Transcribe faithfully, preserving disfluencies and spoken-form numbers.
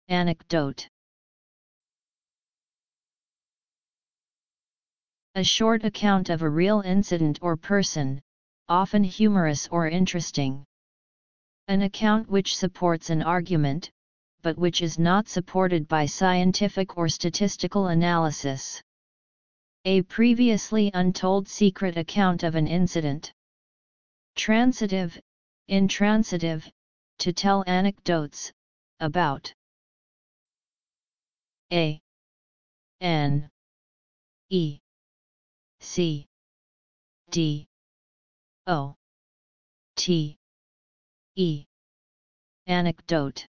Anecdote. A short account of a real incident or person, often humorous or interesting. An account which supports an argument, but which is not supported by scientific or statistical analysis. A previously untold secret account of an incident. Transitive, intransitive, to tell anecdotes, about. A N E C D O T E Anecdote.